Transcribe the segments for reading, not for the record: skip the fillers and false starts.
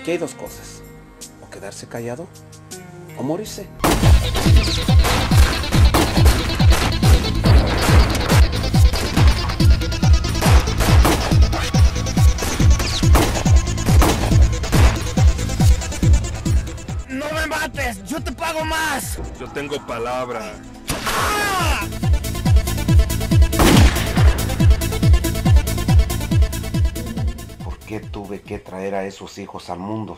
Aquí hay dos cosas. O quedarse callado o morirse. ¡No me mates! ¡Yo te pago más! Yo tengo palabra. ¡Ah! ¿Por qué tuve que traer a esos hijos al mundo?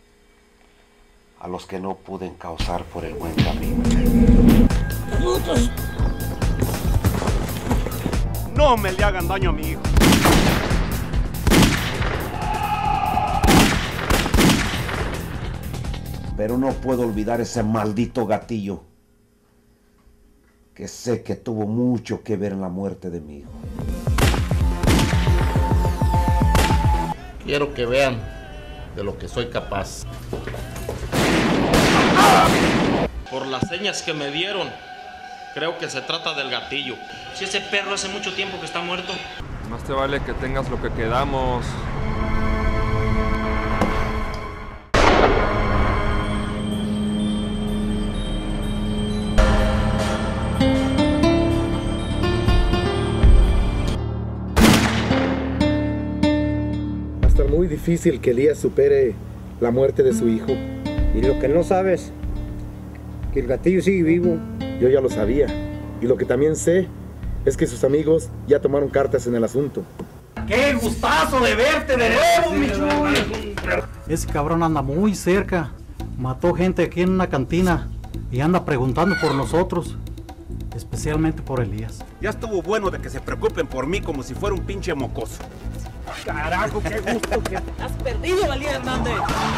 A los que no pude encauzar por el buen camino. No me le hagan daño a mi hijo. Pero no puedo olvidar ese maldito gatillo, que sé que tuvo mucho que ver en la muerte de mi hijo. Quiero que vean de lo que soy capaz. Por las señas que me dieron, creo que se trata del gatillo. Si ese perro hace mucho tiempo que está muerto. Más te vale que tengas lo que quedamos. Va a estar muy difícil que Elías supere la muerte de su hijo. Y lo que no sabes, que el gatillo sigue vivo. Yo ya lo sabía. Y lo que también sé es que sus amigos ya tomaron cartas en el asunto. ¡Qué gustazo de verte de nuevo, mi Chuy! Ese cabrón anda muy cerca. Mató gente aquí en una cantina y anda preguntando por nosotros, especialmente por Elías. Ya estuvo bueno de que se preocupen por mí como si fuera un pinche mocoso. ¡Carajo, qué gusto que... ¡Has perdido, Valía Hernández!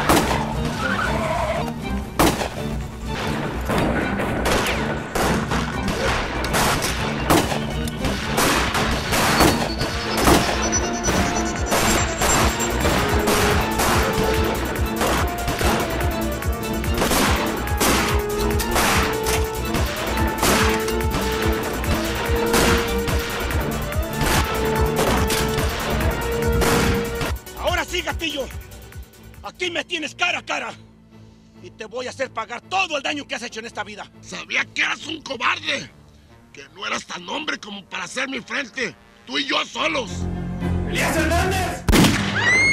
¡Ahora sí, gatillo! Aquí me tienes cara a cara. Y te voy a hacer pagar todo el daño que has hecho en esta vida. Sabía que eras un cobarde. Que no eras tan hombre como para hacer mi frente. Tú y yo solos. ¡Elías Hernández!